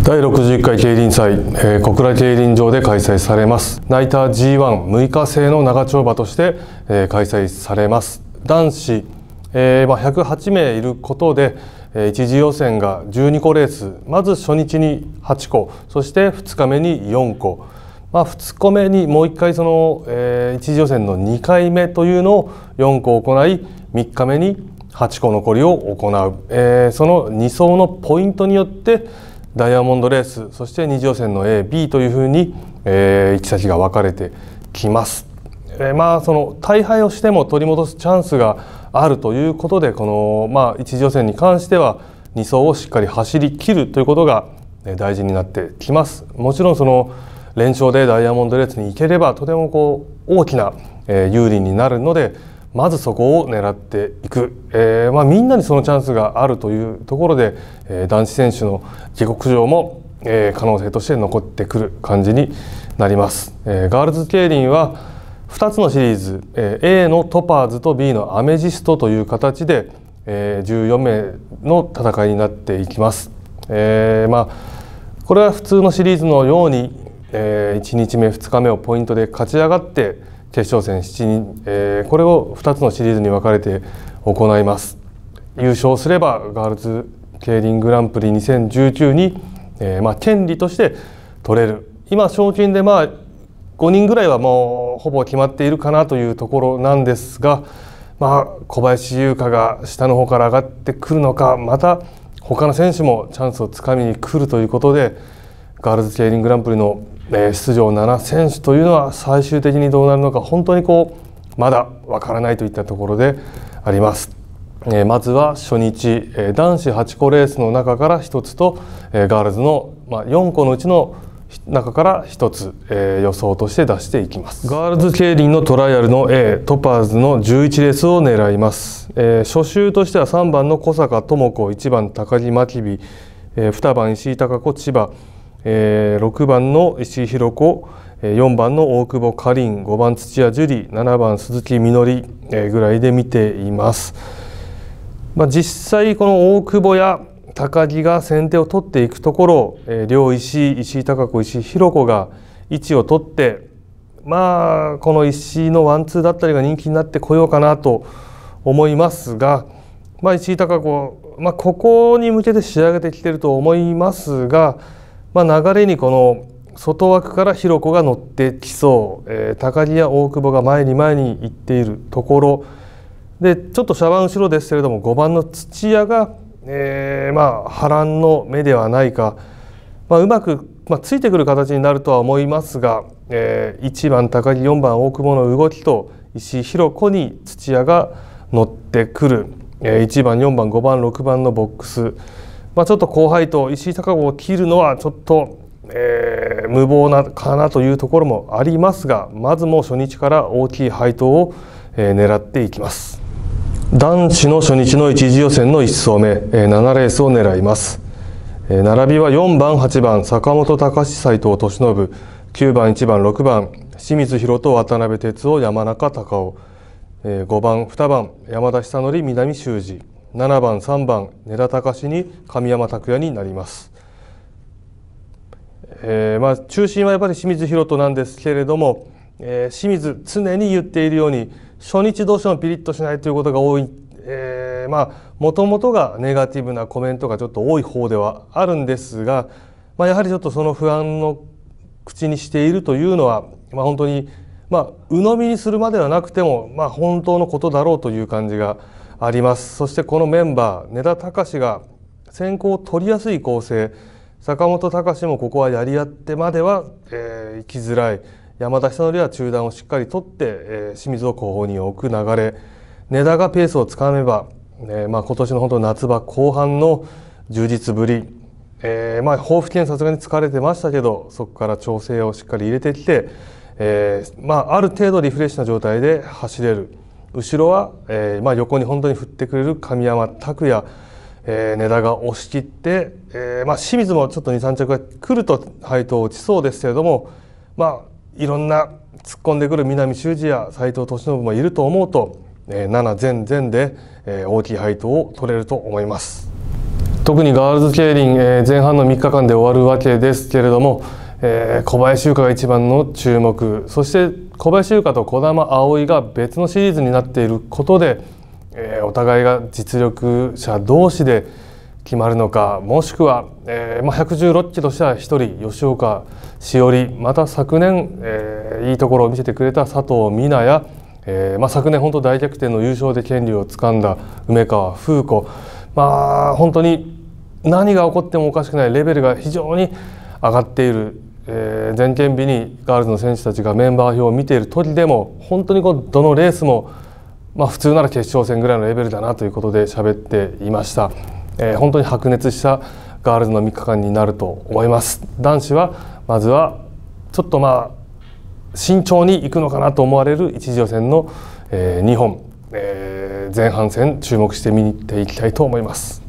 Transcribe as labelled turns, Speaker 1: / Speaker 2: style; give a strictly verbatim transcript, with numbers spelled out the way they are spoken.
Speaker 1: だいろくじゅっかい競輪祭、えー、小倉競輪場で開催されます。ナイター ジーワンむいか制の長丁場として、えー、開催されます。男子、えーまあ、ひゃくはちめいいることで、えー、一次予選がじゅうにこレース、まず初日にはちこ、そしてふつかめによんこ、まあ、ふつかめにもういっかいその、えー、一次予選のにかいめというのをよんこ行い、みっかめにはちこ残りを行う、えー、そのに走のポイントによってダイヤモンドレース、そして二次予選の エー、ビー というふうに、えー、行き先が分かれてきます。えー、まあその大敗をしても取り戻すチャンスがあるということで、このまあ一次予選に関してはに走をしっかり走り切るということが大事になってきます。もちろんその連勝でダイヤモンドレースに行ければとてもこう大きな有利になるので、まずそこを狙っていく、えーまあ、みんなにそのチャンスがあるというところで、えー、男子選手の下克上も、えー、可能性として残ってくる感じになります。えー、ガールズ競輪はふたつのシリーズ、えー、A のトパーズと ビー のアメジストという形で、えー、じゅうよんめいの戦いになっていきます。えーまあ、これは普通のシリーズのように、えー、いちにちめふつかめをポイントで勝ち上がって決勝戦しちにん、えー、これをふたつのシリーズに分かれて行います。優勝すればガールズ競輪グランプリにせんじゅうきゅうに、えーまあ、権利として取れる。今賞金でまあごにんぐらいはもうほぼ決まっているかなというところなんですが、まあ、小林優香が下の方から上がってくるのか、また他の選手もチャンスをつかみに来るということで、ガールズ競輪グランプリの出場ななせんしゅというのは最終的にどうなるのか本当にこうまだわからないといったところであります。まずは初日、男子はちこレースの中からひとつとガールズのよんこのうちの中からひとつ予想として出していきます。ガールズ競輪のトライアルの A トパーズのじゅういちレースを狙います。初週としてはさんばんの小坂智子、いちばん高木真備、にばん石井貴子千葉、ろくばんの石井寛子、よんばんの大久保かりん、ごばん土屋樹里、ななばん鈴木みのりぐらいで見ています。まあ、実際この大久保や高木が先手を取っていくところを両石井、石井貴子、石井寛子が位置を取って、まあこの石井のワンツーだったりが人気になってこようかなと思いますが、まあ、石井貴子、まあ、ここに向けて仕上げてきていると思いますが、まあ、流れにこの外枠から寛子が乗ってきそう、えー、高木や大久保が前に前に行っているところで、ちょっと車番後ろですけれどもごばんの土屋が、えー、まあ波乱の目ではないか、まあ、うまく、まあ、ついてくる形になるとは思いますが、えー、いちばん高木、よんばん大久保の動きと石井寛子に土屋が乗ってくる、えー、いちばん、よんばん、ごばん、ろくばんのボックス、まあ、ちょっと後輩と石井貴子を切るのはちょっと、えー、無謀なかなというところもありますが、まずもう初日から大きい配当を、えー、狙っていきます。男子の初日の一次予選のいち走目、えー、ななレースを狙います。えー、並びはよんばん、はちばん坂本隆斎藤利信、きゅうばん、いちばん、ろくばん清水宏斗、渡辺哲夫、山中隆夫、えー、ごばん、にばん山田久典、南修二、ななばん、さんばん根田隆に神山拓也になります。えーまあ、中心はやっぱり清水宏斗なんですけれども、えー、清水常に言っているように初日どうしてもピリッとしないということが多い、えー、まあもともとがネガティブなコメントがちょっと多い方ではあるんですが、まあ、やはりちょっとその不安の口にしているというのは、まあ、本当に、まあ、鵜呑みにするまではなくても、まあ、本当のことだろうという感じがあります。そしてこのメンバー根田隆が先行を取りやすい構成、坂本隆もここはやり合ってまでは、えー、行きづらい、山田久典は中段をしっかり取って、えー、清水を後方に置く流れ、根田がペースをつかめば、えーまあ、今年の本当夏場後半の充実ぶり、えーまあ、抱負権さすがに疲れてましたけどそこから調整をしっかり入れてきて、えーまあ、ある程度リフレッシュな状態で走れる。後ろは、えーまあ、横に本当に振ってくれる神山拓也、えー、根田が押し切って、えーまあ、清水もちょっとにさん着が来ると配当落ちそうですけれども、まあ、いろんな突っ込んでくる南修二や斉藤利信もいると思うと、えー、なな全然で、えー、大きい配当を取れると思います。 特にガールズケイリン、えー、前半のみっかかんで終わるわけですけれども、えー、小林優香が一番の注目、そして小林優香と児玉碧衣が別のシリーズになっていることで、えー、お互いが実力者同士で決まるのか、もしくは、えーまあ、ひゃくじゅうろっキロとしてはひとり吉岡詩織、また昨年、えー、いいところを見せてくれた佐藤水菜や、えーまあ、昨年本当大逆転の優勝で権利をつかんだ梅川風子、まあ本当に何が起こってもおかしくないレベルが非常に上がっている、えー、前見日にガールズの選手たちがメンバー表を見ている時でも本当にこうどのレースも、まあ、普通なら決勝戦ぐらいのレベルだなということで喋っていました。えー、本当に白熱したガールズのみっかかんになると思います。男子はまずはちょっとまあ慎重にいくのかなと思われる一次予選の、えー、にほん、えー、前半戦注目して見ていきたいと思います。